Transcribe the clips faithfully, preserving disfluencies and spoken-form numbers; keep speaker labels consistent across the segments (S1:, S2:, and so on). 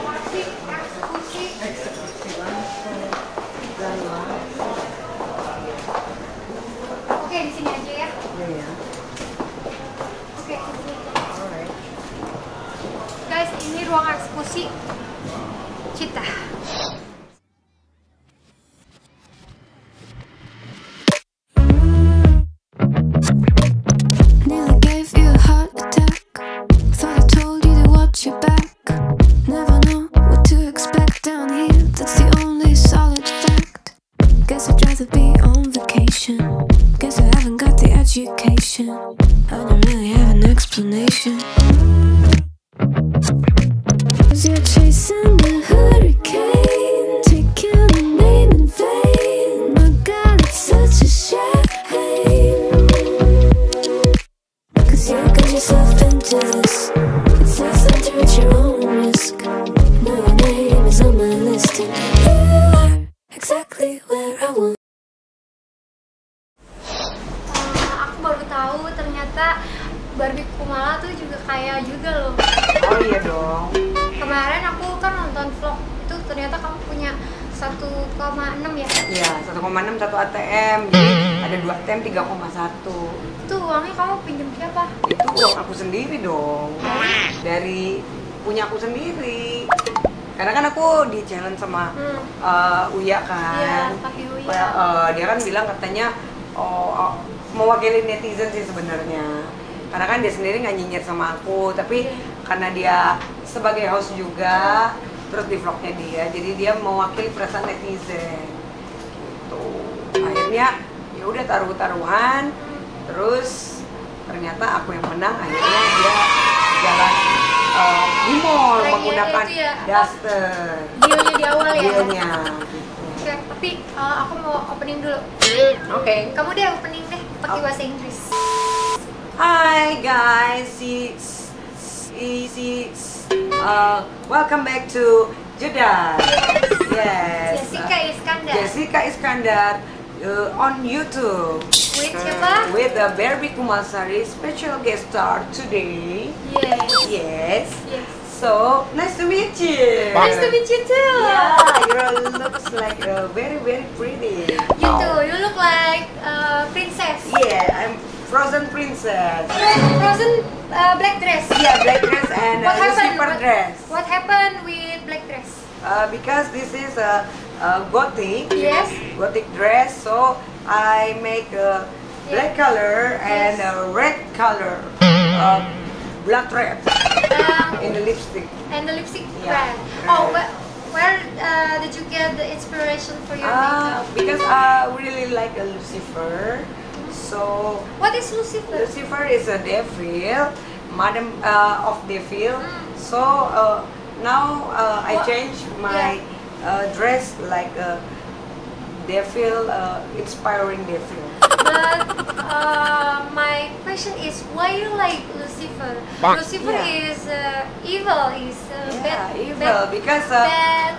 S1: eksekusi, eksekusi.
S2: Eksekusi langsung. Dan langsung.
S1: Oke, di sini aja ya.
S2: Iya.
S1: Oke, di sini.
S2: Alright.
S1: Guys, ini ruang eksekusi Cita.
S3: Nearly gave you a heart attack. Thought I told you to watch your back. Never know what to expect down here. That's the only solid fact. Guess I'd rather be on vacation. Guess I haven't got the education. I don't really have an explanation. 'Cause you're chasing a hurricane, taking a name in vain. My God, it's such a shame. 'Cause you got yourself into this. It's like something at your own risk. No, your name is on my list, and you are exactly where I want.
S1: Uh, aku baru tahu ternyata Barbie Kumala tuh juga kaya juga loh.
S2: Oh iya dong.
S1: Kemarin aku kan nonton vlog itu, ternyata kamu punya satu koma enam ya?
S2: Iya, satu koma enam, satu A T M. Jadi ada dua A T M tiga koma satu.
S1: Itu uangnya kamu pinjam siapa?
S2: Itu uang aku sendiri dong. Dari punya aku sendiri. Karena kan aku di challenge sama
S1: Hmm.
S2: uh, Uya kan.
S1: Iya, pakai Uya.
S2: Uh, dia kan bilang katanya oh, oh, mewakili netizen sih sebenarnya. Karena kan dia sendiri nggak nyinyir sama aku, tapi karena dia sebagai host juga, terus di vlognya dia, jadi dia mewakili perasaan netizen. Gitu. Akhirnya ya udah taruh-taruhan, terus ternyata aku yang menang. Akhirnya dia jalan uh, di mall
S1: Lagi
S2: menggunakan
S1: itu ya,
S2: daster.
S1: Dealnya di awal ya?
S2: Dealnya.
S1: Oke, tapi uh, aku mau opening dulu.
S2: Oke.
S1: Kamu deh opening deh, pakai
S2: Oh.
S1: bahasa Inggris.
S2: Hi guys, it's it's uh, welcome back to Jeddah. Yes.
S1: Jessica
S2: uh,
S1: Iskandar.
S2: Jessica Iskandar uh, on YouTube.
S1: With siapa?
S2: With the Barbie Kumalsari special guest star today.
S1: Yes.
S2: Yes.
S1: Yes.
S2: So nice to meet you.
S1: Nice to meet you too.
S2: Yeah, you looks like uh, very very pretty.
S1: You too. You look like uh, princess.
S2: Yeah, I'm Frozen princess.
S1: Frozen uh, black dress.
S2: Yeah, black dress and
S1: What
S2: uh,
S1: happened?
S2: zipper
S1: What,
S2: dress.
S1: what happened with black dress?
S2: Uh, because this is a, a gothic,
S1: Yes.
S2: gothic dress, so I make a black color and
S1: Yes.
S2: a red color, uh, blood red
S1: Um,
S2: in the lipstick.
S1: and the lipstick
S2: Yeah.
S1: brand. Oh, where, where uh, did you get the inspiration for your
S2: Uh,
S1: makeup?
S2: because I really like a Lucifer, so
S1: What is Lucifer?
S2: Lucifer is a devil, madam uh, of devil.
S1: Mm.
S2: So uh, now uh, I
S1: What-
S2: change my uh, dress like a devil, uh, inspiring devil.
S1: But uh, my question is, why you like Lucifer? Lucifer
S2: Yeah.
S1: is uh, evil, is uh,
S2: Yeah,
S1: bad,
S2: evil
S1: bad,
S2: because uh,
S1: bad.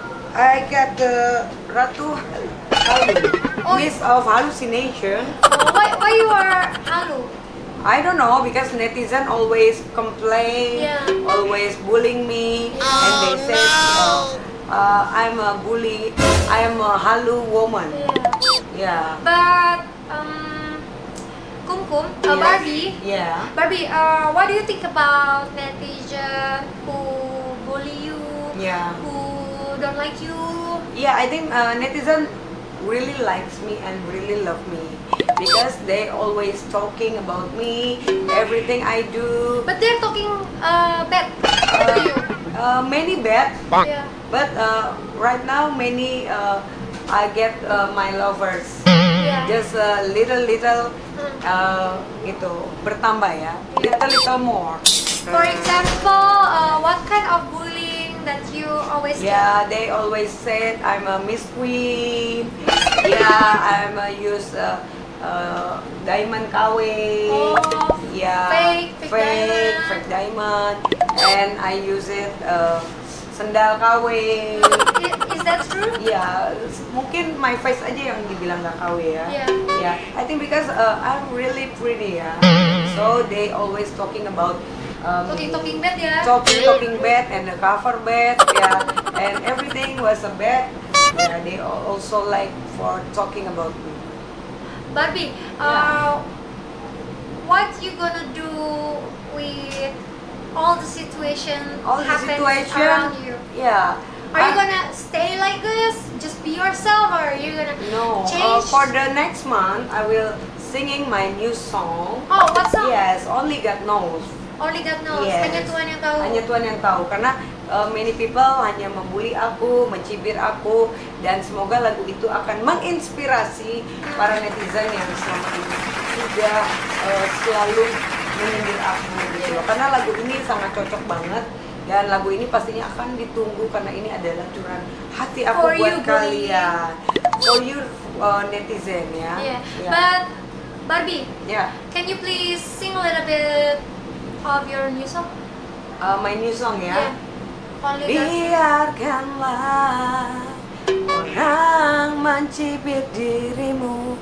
S2: I got the Ratu Halu,
S1: Oh,
S2: Miss of hallucination.
S1: Oh, why, why you are halu?
S2: I don't know because netizen always complain,
S1: Yeah.
S2: always bullying me, and they say uh, uh, I'm a bully, I'm a halu woman.
S1: Yeah.
S2: Yeah.
S1: But um, Kum Kum, uh,
S2: Yes.
S1: Barbie,
S2: Yeah.
S1: Barbie, uh, what do you think about netizen who bully you,
S2: Yeah.
S1: who don't like you?
S2: Yeah, I think uh, netizen really likes me and really love me because they always talking about me, everything I do.
S1: But they're talking uh, bad to you.
S2: Uh, many bad,
S1: Yeah.
S2: but uh, right now many uh, I get uh, my lovers.
S1: Yeah.
S2: Just a little little
S1: Hmm.
S2: uh, itu bertambah ya, little little more.
S1: For example, uh, what kind of bullying that you always get?
S2: Yeah, they always said I'm a Miss Queen. Yeah, I'm a use uh, uh, diamond K W.
S1: Oh,
S2: Yeah,
S1: fake, fake
S2: fake,
S1: diamond.
S2: fake diamond, and I use it uh, sendal K W.
S1: I- Is that true?
S2: Ya, mungkin my face aja yang dibilang gak K W ya.
S1: Yeah.
S2: Yeah, I think because uh, I'm really pretty ya. So they always talking about um,
S1: Talking talking bed ya.
S2: talking talking bed and the cover bed, yeah, and everything was a bed. Yeah, they al- also like for talking about me.
S1: Barbie, uh, what you gonna do with all the situation
S2: All the
S1: happens
S2: situation,
S1: around you?
S2: yeah.
S1: Are you
S2: I-
S1: gonna stay like this? Just be yourself, or are you gonna
S2: No, uh,
S1: change?
S2: for the next month, I will singing my new song.
S1: Oh, what song?
S2: Yes, Only God Knows.
S1: Only God knows.
S2: Yes.
S1: Hanya Tuhan yang tahu.
S2: Hanya Tuhan yang tahu. Karena uh, many people hanya membuli aku, mencibir aku, dan semoga lagu itu akan menginspirasi para netizen yang selama ini sudah uh, selalu menyindir aku gitu loh. Karena lagu ini sangat cocok banget. Dan lagu ini pastinya akan ditunggu karena ini adalah curahan hati aku
S1: For
S2: buat
S1: you, Barbie.
S2: kalian. For you uh, netizen ya.
S1: Yeah.
S2: Ya.
S1: But Barbie,
S2: Ya.
S1: can you please sing a little bit of your new song?
S2: Uh, my new song ya.
S1: Yeah. Only God.
S2: Biarkanlah orang mencibir dirimu,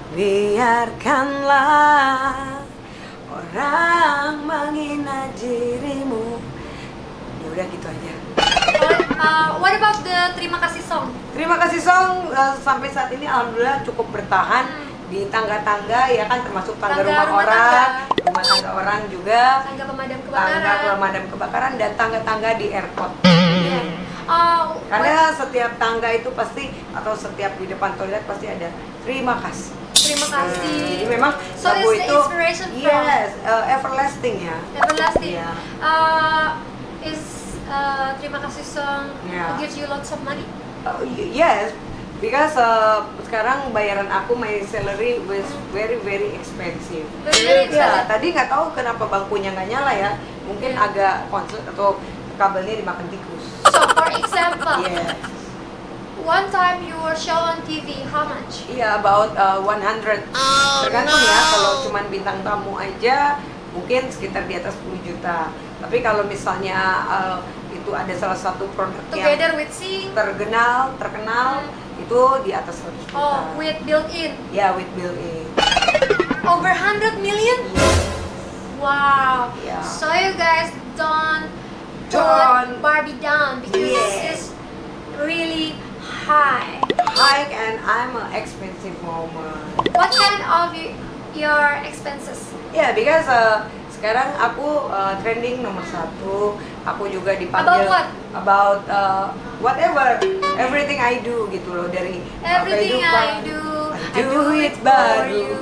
S2: biarkanlah orang menghina dirimu. Ya udah gitu aja.
S1: Uh, what about the terima kasih song?
S2: Terima kasih song, uh, sampai saat ini alhamdulillah cukup bertahan
S1: Hmm.
S2: di tangga-tangga ya kan, termasuk tangga,
S1: Tangga
S2: rumah,
S1: rumah
S2: orang,
S1: tangga.
S2: rumah tangga orang juga,
S1: Tangga pemadam
S2: tangga
S1: kebakaran.
S2: pemadam kebakaran dan tangga-tangga di airport.
S1: Yeah. Uh,
S2: Karena setiap tangga itu pasti atau setiap di depan toilet pasti ada terima kasih.
S1: terima kasih.
S2: Jadi memang
S1: So
S2: lagu
S1: it's the
S2: itu
S1: inspiration from
S2: yes, uh, everlasting ya.
S1: Everlasting.
S2: Iya.
S1: Uh, is uh, terima kasih song
S2: Yeah.
S1: gives you lots of money?
S2: Uh, y- yes, because uh, sekarang bayaran aku my salary was very very expensive.
S1: Very, very
S2: Ya,
S1: expensive.
S2: tadi nggak tahu kenapa bangkunya nggak nyala ya. Mungkin
S1: Yeah.
S2: agak konslet atau kabelnya dimakan tikus.
S1: So for example,
S2: Yes.
S1: one time you were show on T V, how much?
S2: Iya, about uh, one hundred. Tergantung ya, kalau cuman bintang tamu aja mungkin sekitar di atas sepuluh juta. Tapi kalau misalnya uh, itu ada salah satu produk yang
S1: Together with sing,
S2: terkenal, terkenal itu di atas seratus juta.
S1: oh with built-in,
S2: Ya, with built-in.
S1: over one hundred million? Wow.
S2: Yeah.
S1: So you guys don't
S2: Don't.
S1: put Barbie down because
S2: Yes.
S1: it's really high.
S2: High and I'm an expensive woman.
S1: What kind of y- your expenses?
S2: Ya, because uh, sekarang aku uh, trending nomor satu. Aku juga dipanggil
S1: About what?
S2: about uh, whatever, everything I do gitu loh, dari uh,
S1: Everything I
S2: kehidupan.
S1: do,
S2: I do it baru.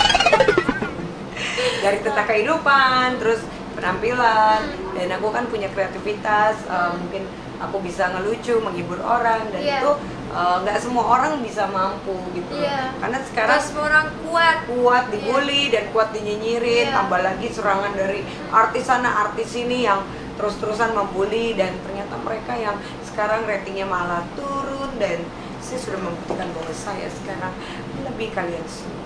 S2: Dari tentang kehidupan, terus penampilan, dan aku kan punya kreativitas, uh, mungkin aku bisa ngelucu, menghibur orang, dan
S1: Yeah.
S2: itu uh, nggak semua orang bisa mampu gitu loh.
S1: Yeah.
S2: Karena sekarang
S1: Terus orang kuat.
S2: kuat dibully dan kuat dinyinyirin,
S1: Iya.
S2: tambah lagi serangan dari artis sana artis sini yang terus-terusan membuli, dan ternyata mereka yang sekarang ratingnya malah turun, dan saya sudah membuktikan bahwa saya sekarang lebih kalian semua.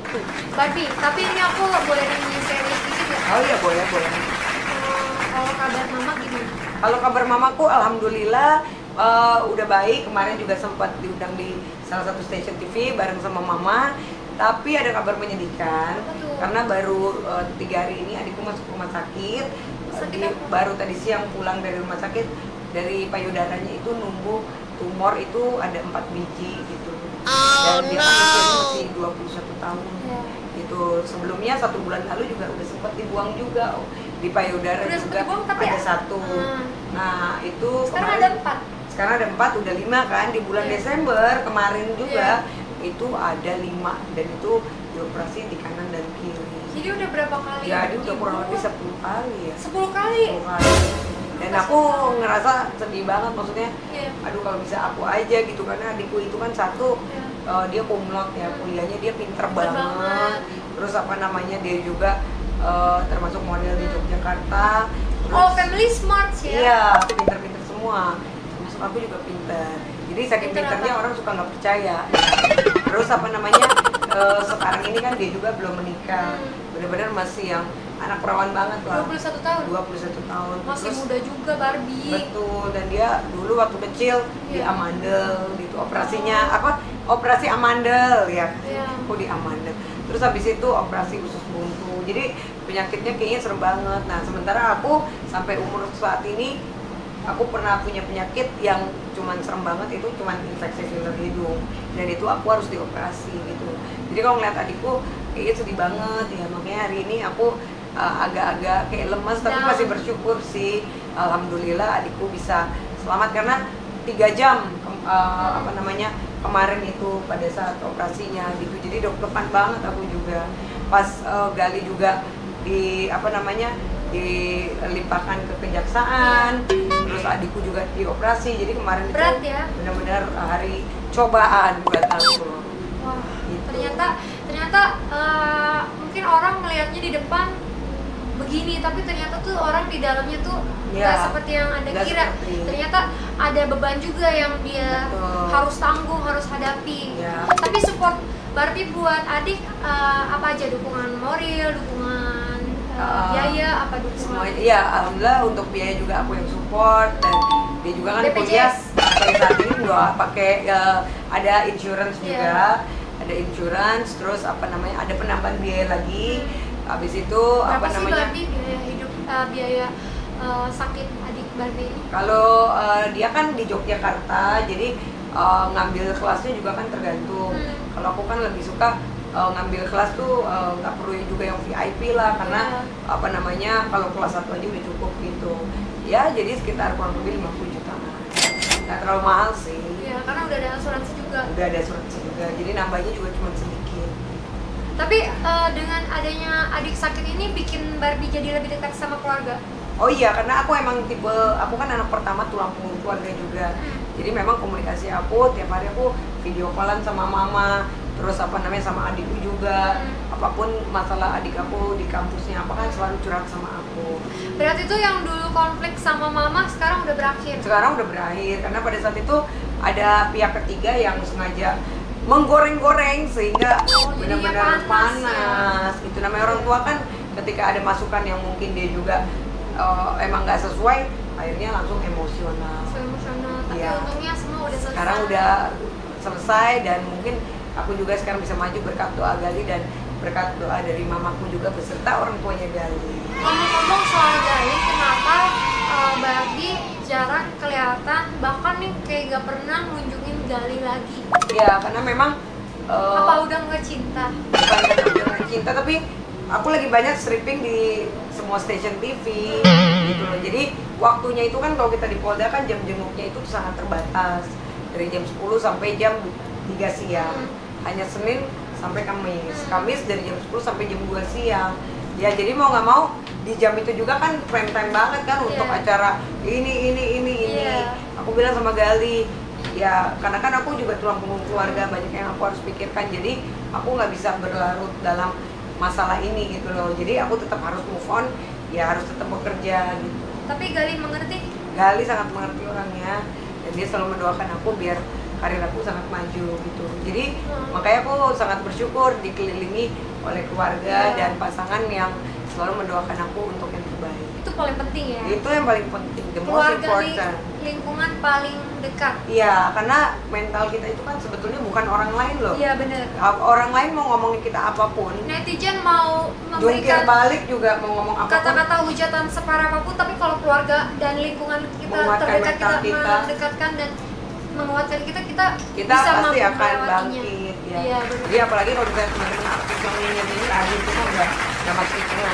S1: Barbie, tapi ini aku boleh nanya serius dikit ya?
S2: Oh iya, boleh boleh.
S1: Uh, kalau kabar mama gimana?
S2: Kalau kabar mamaku alhamdulillah uh, udah baik. Kemarin juga sempat diundang di salah satu stasiun T V bareng sama mama. Tapi ada kabar menyedihkan
S1: Apa tuh?
S2: karena baru uh, tiga hari ini adikku masuk rumah sakit.
S1: Sakit
S2: Di-
S1: apa?
S2: baru tadi siang pulang dari rumah sakit, dari payudaranya itu numbuh tumor itu ada empat biji gitu. Dan dia kan usianya masih dua puluh satu tahun.
S1: Ya.
S2: Gitu. Sebelumnya satu bulan lalu juga udah sempat dibuang juga oh, di payudara
S1: Udah sempat
S2: juga
S1: dibuang, tapi
S2: ada
S1: ya?
S2: satu.
S1: Hmm.
S2: Nah itu
S1: Sekarang
S2: kemarin-
S1: ada empat.
S2: sekarang ada empat, udah lima kan di bulan
S1: Iya.
S2: Desember kemarin juga itu ada lima, dan itu dioperasi di kanan dan kiri.
S1: Jadi udah berapa kali?
S2: Jadi udah
S1: Ibu?
S2: kurang lebih sepuluh kali ya.
S1: sepuluh kali.
S2: sepuluh kali. Dan aku ngerasa sedih banget, maksudnya
S1: Iya.
S2: aduh kalau bisa aku aja gitu, karena adikku itu kan satu
S1: Iya.
S2: uh, dia kumlot ya, kuliahnya dia pinter
S1: Pinter
S2: banget.
S1: banget.
S2: Terus apa namanya, dia juga uh, termasuk model di Yogyakarta. Terus,
S1: Oh, family smart ya?
S2: iya, pinter-pinter semua. Termasuk aku juga pinter. Jadi saking
S1: Pinter
S2: pinternya
S1: apa?
S2: orang suka nggak percaya. Terus apa namanya, uh, sekarang ini kan dia juga belum menikah.
S1: Hmm.
S2: Bener-bener masih yang anak perawan banget lah.
S1: dua puluh satu tahun.
S2: dua puluh satu tahun.
S1: Masih
S2: Terus,
S1: muda juga Barbie.
S2: betul, dan dia dulu waktu kecil di
S1: Iya.
S2: amandel gitu, operasinya apa, operasi amandel ya.
S1: Iya.
S2: Aku di amandel, terus habis itu operasi usus buntu. Jadi penyakitnya kayaknya serem banget. Nah sementara aku sampai umur saat ini aku pernah punya penyakit yang cuman serem banget, itu cuman infeksi filler hidung, dan itu aku harus dioperasi gitu. Jadi kalau ngeliat adikku kayaknya sedih banget ya, makanya hari ini aku uh, agak-agak kayak lemes, tapi
S1: Down.
S2: masih bersyukur sih, alhamdulillah adikku bisa selamat karena tiga jam ke- uh, apa namanya kemarin itu pada saat operasinya gitu. Jadi deg-degan banget aku juga pas uh, Gali juga di apa namanya dilimpahkan ke kejaksaan, terus adikku juga dioperasi. Jadi kemarin
S1: Berat
S2: itu
S1: ya?
S2: benar-benar hari cobaan buat aku.
S1: Wah,
S2: Gitu.
S1: ternyata ternyata eh, mungkin orang melihatnya di depan begini, tapi ternyata tuh orang di dalamnya tuh nggak
S2: Ya,
S1: seperti yang Anda
S2: nggak
S1: kira.
S2: seperti.
S1: Ternyata ada beban juga yang dia
S2: Betul.
S1: harus tanggung, harus hadapi.
S2: Ya.
S1: Tapi support Barbie buat adik eh, apa aja, dukungan moral, dukungan eh,
S2: Ah,
S1: biaya, apa dukungan
S2: Semuanya, iya alhamdulillah untuk biaya juga aku yang support, dan dia juga kan
S1: B P J S.
S2: kuliah sampai saat ini nggak pakai eh, ada insurance juga,
S1: Iya.
S2: ada insurance, terus apa namanya ada penambahan biaya lagi, habis itu
S1: berapa
S2: apa
S1: sih
S2: namanya
S1: Barbie biaya hidup eh, biaya eh, sakit adik Barbie ini?
S2: kalau eh, dia kan di Yogyakarta, jadi eh, ngambil kelasnya juga kan tergantung.
S1: Hmm.
S2: Kalau aku kan lebih suka eh, ngambil kelas tuh eh, nggak perlu juga yang V I P lah, karena
S1: Iya.
S2: apa namanya kalau kelas satu aja udah cukup gitu. Ya jadi sekitar kurang lebih lima puluh jutaan. Nggak terlalu mahal sih.
S1: Iya, karena udah ada asuransi juga.
S2: Udah ada asuransi juga, jadi nambahnya juga cuma sedikit.
S1: Tapi eh, dengan adanya adik sakit ini bikin Barbie jadi lebih dekat sama keluarga.
S2: Oh iya, karena aku emang tipe, aku kan anak pertama tulang punggung keluarga juga.
S1: Hmm.
S2: Jadi memang komunikasi aku, tiap hari aku video callan sama mama, terus apa namanya sama adikku juga.
S1: Hmm.
S2: Apapun masalah adik aku di kampusnya apa kan selalu curhat sama aku.
S1: Berarti itu yang dulu konflik sama mama sekarang udah berakhir.
S2: Sekarang udah berakhir, karena pada saat itu ada pihak ketiga yang sengaja menggoreng-goreng sehingga
S1: Oh, jadinya
S2: benar-benar
S1: panas,
S2: panas. Itu namanya orang tua kan, ketika ada masukan yang mungkin dia juga eh, emang nggak sesuai, akhirnya langsung emosional.
S1: So emosional. Tapi
S2: Iya.
S1: untungnya semua udah selesai.
S2: Sekarang udah selesai, dan mungkin aku juga sekarang bisa maju berkat doa Gali dan berkat doa dari mamaku juga beserta orang tuanya Gali.
S1: Ngomong-ngomong soal Gali, kenapa eh, Barbie jarang kelihatan, bahkan nih kayak gak pernah ngunjungin Gali lagi?
S2: Ya karena memang eh,
S1: Apa udah nggak cinta?
S2: bukan karena udah nggak cinta, tapi aku lagi banyak stripping di semua stasiun T V gitu loh. Jadi waktunya itu kan kalau kita di Polda kan jam jenguknya itu sangat terbatas, dari jam sepuluh sampai jam tiga siang.
S1: Hmm.
S2: Hanya Senin sampai Kamis.
S1: Hmm.
S2: Kamis dari jam sepuluh sampai jam dua siang. Ya jadi mau nggak mau di jam itu juga kan prime time banget kan untuk
S1: Iya.
S2: acara ini ini ini ini.
S1: Iya.
S2: Aku bilang sama Gali, ya karena kan aku juga tulang punggung keluarga, banyak yang aku harus pikirkan, jadi aku nggak bisa berlarut dalam masalah ini gitu loh. Jadi aku tetap harus move on, ya harus tetap bekerja gitu.
S1: Tapi Gali mengerti.
S2: Gali sangat mengerti orangnya, dan dia selalu mendoakan aku biar karir aku sangat maju gitu. Jadi
S1: Hmm.
S2: makanya aku sangat bersyukur dikelilingi oleh keluarga
S1: Iya.
S2: dan pasangan yang selalu mendoakan aku untuk yang terbaik.
S1: Itu paling penting ya.
S2: Itu yang paling penting, the most
S1: Keluarga di
S2: important.
S1: lingkungan paling dekat.
S2: Iya, karena mental kita itu kan sebetulnya bukan orang lain loh.
S1: Iya bener.
S2: Orang lain mau ngomongin kita apapun,
S1: Netizen mau
S2: jungkir
S1: memberikan
S2: balik juga mau ngomong apapun.
S1: kata-kata hujatan separah apapun, tapi kalau keluarga dan lingkungan kita
S2: Menguatkan
S1: terdekat,
S2: mental
S1: kita,
S2: kita.
S1: mendekatkan dan menguatkan kita, kita,
S2: Kita
S1: bisa
S2: pasti
S1: mampu
S2: akan
S1: melewatinya.
S2: bangkit ya.
S1: Iya bener.
S2: Jadi apalagi kalau misalnya teman-teman artis yang nyinyir ini akhir itu udah udah masuk hitungan.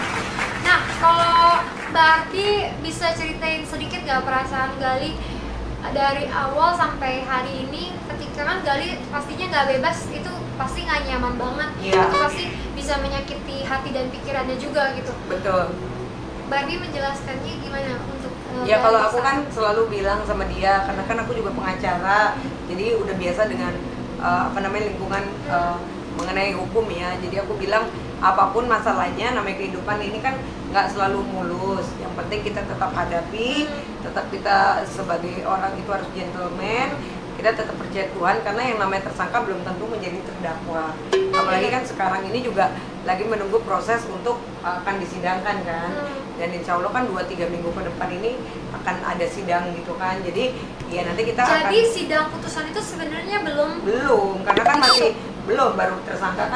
S1: Nah, kalau Barbie bisa ceritain sedikit gak perasaan Gali dari awal sampai hari ini, ketika kan Gali pastinya nggak bebas, itu pasti nggak nyaman banget.
S2: Iya.
S1: Itu pasti bisa menyakiti hati dan pikirannya juga gitu.
S2: Betul.
S1: Barbie menjelaskannya gimana untuk eh,
S2: Ya kalau
S1: Gali
S2: aku
S1: saat-
S2: kan selalu bilang sama dia, karena kan aku juga pengacara, jadi udah biasa dengan uh, apa namanya lingkungan uh, mengenai hukum ya. Jadi aku bilang apapun masalahnya, namanya kehidupan ini kan nggak selalu mulus. Yang penting kita tetap hadapi, tetap kita sebagai orang itu harus gentleman. Kita tetap percaya Tuhan, karena yang namanya tersangka belum tentu menjadi terdakwa. Apalagi kan sekarang ini juga lagi menunggu proses untuk uh, akan disidangkan kan.
S1: Hmm.
S2: Dan insya Allah kan dua tiga minggu ke depan ini akan ada sidang gitu kan. Jadi ya nanti kita
S1: Jadi
S2: akan
S1: sidang putusan itu sebenarnya belum.
S2: belum, karena kan masih belum, baru tersangka kan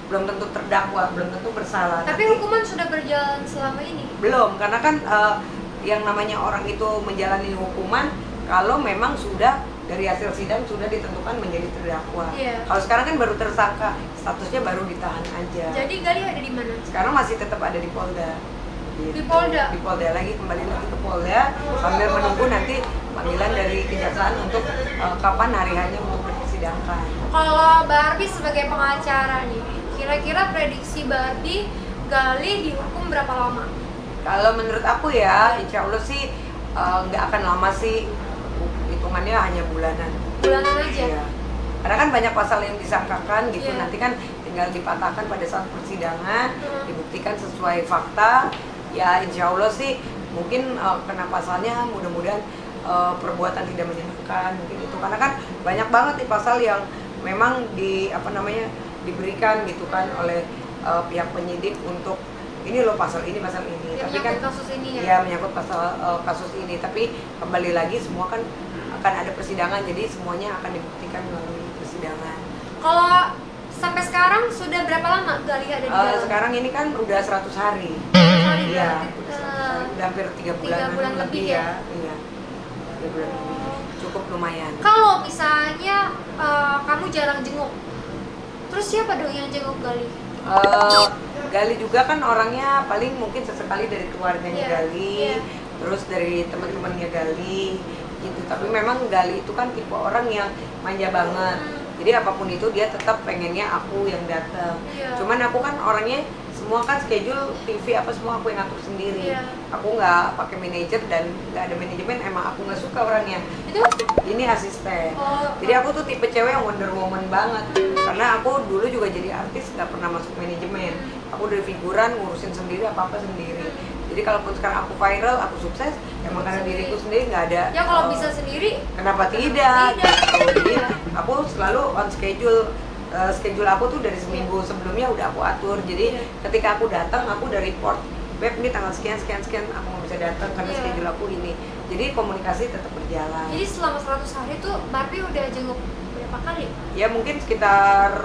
S2: belum tentu terdakwa, belum tentu bersalah.
S1: Tapi hukuman sudah berjalan selama ini?
S2: Belum, karena kan uh, yang namanya orang itu menjalani hukuman kalau memang sudah dari hasil sidang sudah ditentukan menjadi terdakwa.
S1: Iya.
S2: Kalau sekarang kan baru tersangka, statusnya baru ditahan aja.
S1: Jadi Gali ada di mana?
S2: Sekarang masih tetap ada di Polda. Gitu.
S1: Di Polda?
S2: Di Polda lagi, kembali lagi ke Polda sambil menunggu nanti panggilan dari kejaksaan untuk uh, kapan hari hanya untuk disidangkan.
S1: Kalau Barbie sebagai pengacara nih, kira-kira prediksi Barbie Gali dihukum berapa lama?
S2: Kalau menurut aku ya, insya Allah sih uh, nggak akan lama sih, hitungannya hanya bulanan.
S1: Bulanan aja?
S2: Iya. Karena kan banyak pasal yang disangkakan gitu,
S1: Iya.
S2: nanti kan tinggal dipatahkan pada saat persidangan,
S1: Hmm.
S2: dibuktikan sesuai fakta. Ya insya Allah sih mungkin uh, kena pasalnya mudah-mudahan uh, perbuatan tidak menyenangkan mungkin itu, karena kan banyak banget nih pasal yang memang di apa namanya diberikan gitu kan oleh uh, pihak penyidik untuk ini loh pasal ini pasal ini,
S1: Ya,
S2: tapi kan
S1: menyangkut kasus ini ya?
S2: ya menyangkut pasal uh, kasus ini, tapi kembali lagi semua kan akan ada persidangan, jadi semuanya akan dibuktikan melalui persidangan.
S1: Kalau sampai sekarang sudah berapa lama Gali ada di
S2: Uh,
S1: dalam?
S2: sekarang ini kan udah seratus hari.
S1: Hari
S2: Iya,
S1: berarti,
S2: seratus
S1: eh,
S2: hari. Udah hampir tiga bulan,
S1: tiga bulan lebih ya?
S2: Iya, tiga bulan lebih. Cukup lumayan.
S1: Kalau misalnya eh, kamu jarang jenguk, terus siapa dong yang jenguk Gali?
S2: Uh, Gali juga kan orangnya paling mungkin sesekali dari keluarganya
S1: Iya,
S2: Gali,
S1: iya.
S2: terus dari teman-temannya Gali, gitu. Tapi memang Gali itu kan tipe orang yang manja banget.
S1: Hmm.
S2: Jadi apapun itu dia tetap pengennya aku yang datang.
S1: Iya.
S2: Cuman aku kan orangnya semua kan schedule T V apa semua aku yang atur sendiri.
S1: Iya.
S2: Aku nggak pakai manajer dan nggak ada manajemen, emang aku nggak suka orangnya.
S1: Itu?
S2: Ini asisten.
S1: Oh.
S2: Jadi aku tuh tipe cewek yang Wonder Woman banget. Karena aku dulu juga jadi artis nggak pernah masuk manajemen. Aku dari figuran ngurusin sendiri apa apa sendiri. Jadi kalaupun sekarang aku viral, aku sukses, emang karena
S1: Sendiri.
S2: diriku sendiri nggak ada.
S1: Ya kalau
S2: uh,
S1: bisa sendiri,
S2: Kenapa tidak?
S1: tidak?
S2: Gitu. Jadi
S1: Iya.
S2: aku selalu on schedule. Uh, schedule aku tuh dari seminggu sebelumnya udah aku atur. Jadi
S1: Iya.
S2: ketika aku datang aku udah report, Beb ini tanggal sekian sekian sekian aku nggak bisa datang karena
S1: Iya.
S2: schedule aku ini. Jadi komunikasi tetap berjalan.
S1: Jadi selama seratus hari tuh Barbie udah jenguk berapa kali?
S2: Ya mungkin sekitar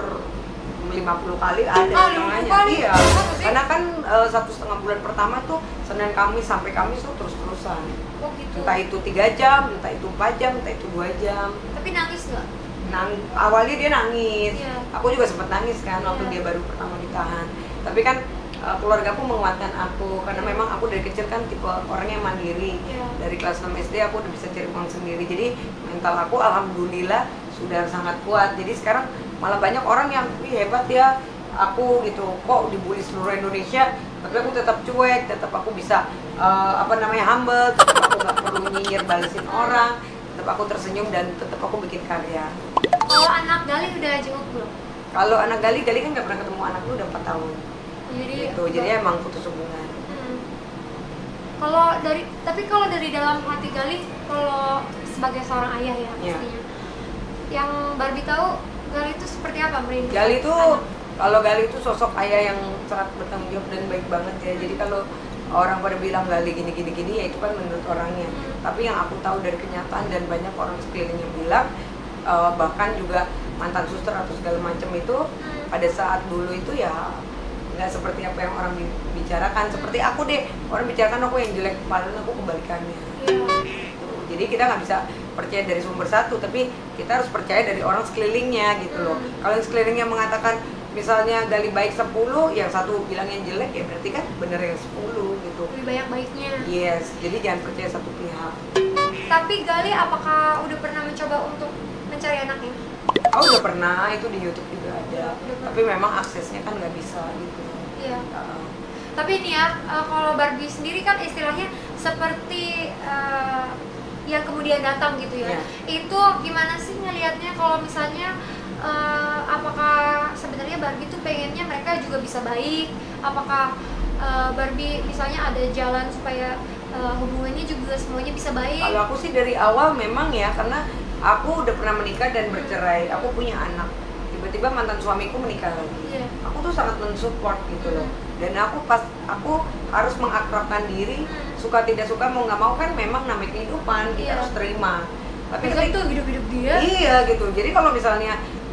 S2: lima puluh kali ada
S1: Ah, lima puluh
S2: setengahnya.
S1: kali?
S2: Iya.
S1: Masa sih?
S2: Karena kan uh, satu setengah bulan pertama tuh Senin Kamis sampai Kamis tuh terus-terusan.
S1: Oh gitu.
S2: Entah itu tiga jam, entah itu empat jam, entah itu dua jam.
S1: Tapi nangis nggak?
S2: Nang, awalnya dia nangis,
S1: Iya.
S2: aku juga sempat nangis kan waktu
S1: Iya.
S2: dia baru pertama ditahan. Tapi kan uh, keluarga aku menguatkan aku karena memang aku dari kecil kan tipe orang yang mandiri.
S1: Iya.
S2: Dari kelas enam S D aku udah bisa cari uang sendiri. Jadi mental aku alhamdulillah sudah sangat kuat. Jadi sekarang malah banyak orang yang wih hebat ya aku gitu, kok dibully seluruh Indonesia, tapi aku tetap cuek, tetap aku bisa uh, apa namanya humble, tetap aku nggak perlu nyinyir balesin orang, tetap aku tersenyum dan tetap aku bikin karya.
S1: Kalau anak Gali udah jenguk belum?
S2: Kalau anak Gali, Gali kan nggak pernah ketemu anak lu udah empat tahun.
S1: Jadi
S2: Gitu, jadi emang putus hubungan.
S1: Hmm. Kalau dari tapi kalau dari dalam hati Gali, kalau sebagai seorang ayah ya
S2: Iya.
S1: pastinya, yang Barbie tahu Gali itu seperti apa merindukan
S2: Gali itu,
S1: anak?
S2: kalau Gali itu sosok ayah yang sangat bertanggung jawab dan baik banget ya. Jadi kalau orang pada bilang Gali gini gini gini ya itu kan menurut orangnya.
S1: Hmm.
S2: Tapi yang aku tahu dari kenyataan dan banyak orang sekelilingnya bilang, uh, bahkan juga mantan suster atau segala macam itu
S1: Hmm.
S2: pada saat dulu itu ya nggak seperti apa yang orang bi- bicarakan. Seperti aku deh, orang bicarakan aku yang jelek, padahal aku kebalikannya.
S1: Iya.
S2: Gitu. Jadi kita nggak bisa percaya dari sumber satu, tapi kita harus percaya dari orang sekelilingnya gitu loh.
S1: Hmm.
S2: Kalau yang sekelilingnya mengatakan misalnya Gali baik sepuluh, yang satu bilang yang jelek, ya berarti kan bener yang sepuluh gitu.
S1: Lebih banyak baiknya.
S2: Yes, jadi jangan percaya satu pihak.
S1: Tapi Gali apakah udah pernah mencoba untuk mencari anaknya?
S2: Oh udah pernah, itu di YouTube juga ada.
S1: Udah pernah.
S2: Tapi memang aksesnya kan nggak bisa gitu.
S1: Iya.
S2: Uh,
S1: Tapi ini ya, eh, kalau Barbie sendiri kan istilahnya seperti eh, yang kemudian datang gitu ya.
S2: Iya.
S1: Itu gimana sih ngelihatnya kalau misalnya eh, apakah sebenarnya Barbie tuh pengennya mereka juga bisa baik? Apakah eh, Barbie misalnya ada jalan supaya eh, hubungannya juga semuanya bisa baik?
S2: Kalau aku sih dari awal memang ya, karena aku udah pernah menikah dan bercerai, aku punya anak. Tiba-tiba mantan suamiku menikah lagi.
S1: Iya.
S2: Aku tuh sangat mensupport gitu loh. Dan aku pas aku harus mengakrabkan diri,
S1: Hmm.
S2: suka tidak suka mau nggak mau kan memang namanya kehidupan, kita
S1: Iya.
S2: harus terima. Tapi
S1: Tapi kan
S2: ketika-
S1: itu hidup-hidup dia.
S2: Iya gitu. Jadi kalau misalnya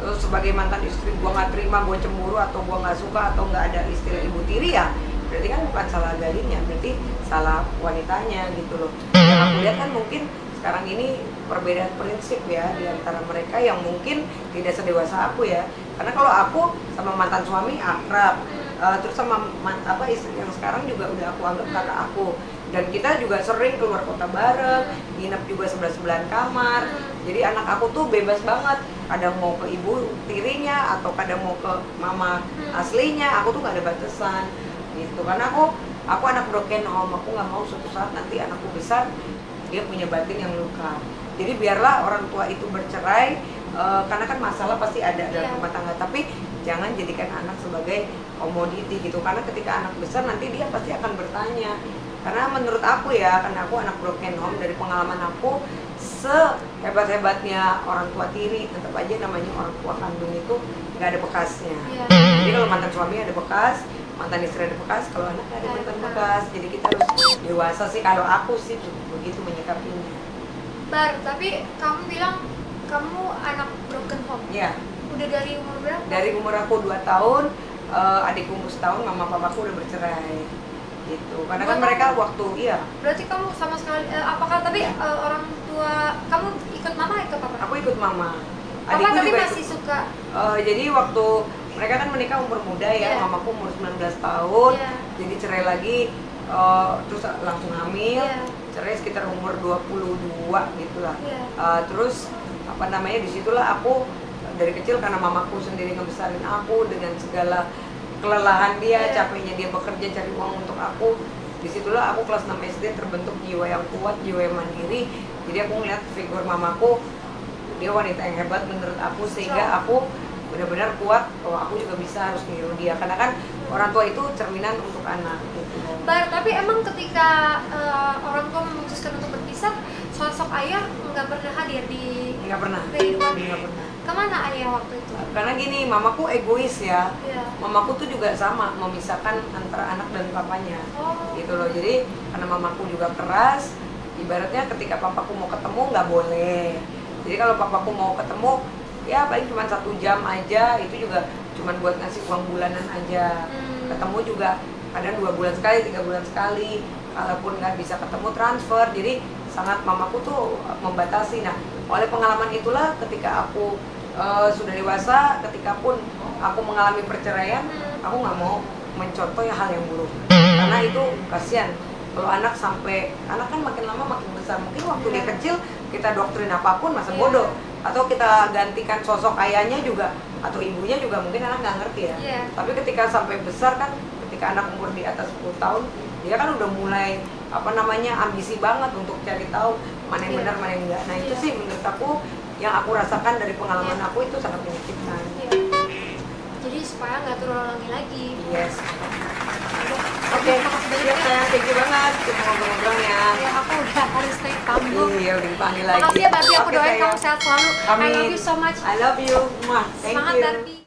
S2: Terus sebagai mantan istri gue nggak terima, gue cemburu atau gue nggak suka atau nggak ada istilah ibu tiri ya, berarti kan bukan salah Galinya, berarti salah wanitanya gitu loh. Yang aku lihat kan mungkin sekarang ini perbedaan prinsip ya di antara mereka yang mungkin tidak sedewasa aku ya. Karena kalau aku sama mantan suami akrab, uh, terus sama man, apa istri yang sekarang juga udah aku anggap kakak aku. Dan kita juga sering keluar kota bareng, nginep juga sebelah-sebelahan kamar. Jadi anak aku tuh bebas banget. Kadang mau ke ibu tirinya atau kadang mau ke mama aslinya, aku tuh nggak ada batasan gitu. Karena aku aku anak broken home, aku nggak mau suatu saat nanti anakku besar dia punya batin yang luka. Jadi biarlah orang tua itu bercerai, uh, karena kan masalah pasti ada dalam
S1: Yeah.
S2: rumah tangga. Tapi jangan jadikan anak sebagai komoditi gitu. Karena ketika anak besar nanti dia pasti akan bertanya. Karena menurut aku ya, karena aku anak broken home, dari pengalaman aku, sehebat-hebatnya orang tua tiri, tetap aja namanya orang tua kandung itu nggak ada bekasnya.
S1: Iya.
S2: Jadi kalau mantan suami ada bekas, mantan istri ada bekas, kalau anak nggak ada mantan bekas. Jadi kita harus dewasa sih, kalau aku sih begitu menyikapinya.
S1: Bar, tapi kamu bilang kamu anak broken home.
S2: Ya,
S1: Udah dari umur berapa?
S2: dari umur aku dua tahun, eh, adikku umur setahun, mama papaku udah bercerai. Gitu. Karena kan
S1: Dua
S2: mereka
S1: tahun?
S2: waktu, iya,
S1: Berarti kamu sama sekali eh, apakah tapi eh, orang tua kamu ikut mama ikut papa?
S2: aku ikut mama.
S1: Papa
S2: Adikku
S1: tapi
S2: juga
S1: masih
S2: ikut.
S1: suka.
S2: Eh, jadi waktu mereka kan menikah umur muda ya,
S1: Iya.
S2: mamaku umur sembilan belas tahun,
S1: Iya.
S2: jadi cerai lagi, eh, terus langsung hamil,
S1: Iya.
S2: cerai sekitar umur dua puluh dua gitu lah.
S1: Iya.
S2: Eh, terus apa namanya, disitulah aku dari kecil karena mamaku sendiri ngebesarin aku dengan segala kelelahan dia,
S1: Iya.
S2: capeknya dia bekerja cari uang untuk aku. Disitulah aku kelas enam S D terbentuk jiwa yang kuat, jiwa yang mandiri. Jadi aku ngeliat figur mamaku, dia wanita yang hebat menurut aku, sehingga aku benar-benar kuat bahwa aku juga bisa harus niru dia. Karena kan orang tua itu cerminan untuk anak gitu.
S1: Bar, tapi emang ketika eh, orang tua memutuskan untuk berpisah, sosok ayah nggak pernah hadir di
S2: Nggak pernah,
S1: kehidupan.
S2: nggak pernah.
S1: Kemana ayah waktu itu?
S2: Karena gini, mamaku egois ya.
S1: Iya.
S2: Mamaku tuh juga sama, memisahkan antara anak dan papanya.
S1: Oh.
S2: Gitu loh. Jadi karena mamaku juga keras, ibaratnya ketika papaku mau ketemu nggak boleh. Jadi kalau papaku mau ketemu, ya paling cuma satu jam aja, itu juga cuma buat ngasih uang bulanan aja.
S1: Hmm.
S2: Ketemu juga kadang dua bulan sekali, tiga bulan sekali. Kalaupun nggak bisa ketemu, transfer. Jadi sangat mamaku tuh membatasi. Nah, oleh pengalaman itulah ketika aku uh, sudah dewasa, ketika pun aku mengalami perceraian,
S1: Hmm.
S2: aku nggak mau mencontoh hal yang buruk. Karena itu kasihan. Kalau anak sampai, anak kan makin lama makin besar. Mungkin waktu dia kecil kita doktrin apapun masa
S1: Iya.
S2: bodoh. Atau kita gantikan sosok ayahnya juga, atau ibunya juga mungkin anak nggak ngerti ya.
S1: Iya.
S2: Tapi ketika sampai besar kan, ketika anak umur di atas sepuluh tahun, dia kan udah mulai apa namanya ambisi banget untuk cari tahu mana yang
S1: Iya.
S2: benar mana yang enggak. Nah itu
S1: Iya.
S2: sih menurut aku yang aku rasakan dari pengalaman
S1: Iya.
S2: aku itu sangat menyakitkan.
S1: Iya. Jadi supaya nggak terulang lagi.
S2: Yes.
S1: Oke,
S2: Oke,
S1: makasih banyak
S2: ya
S1: ya.
S2: sayang, thank you banget kita ngobrol-ngobrolnya.
S1: Ya, aku udah harus naik panggung.
S2: Iya, udah dipanggil lagi.
S1: Makasih ya Barbie, aku
S2: Oke,
S1: doain
S2: sayang.
S1: kamu sehat selalu. I
S2: Amin.
S1: love you so much.
S2: I love you. Mwah. Thank
S1: Semangat
S2: you.
S1: Barbie.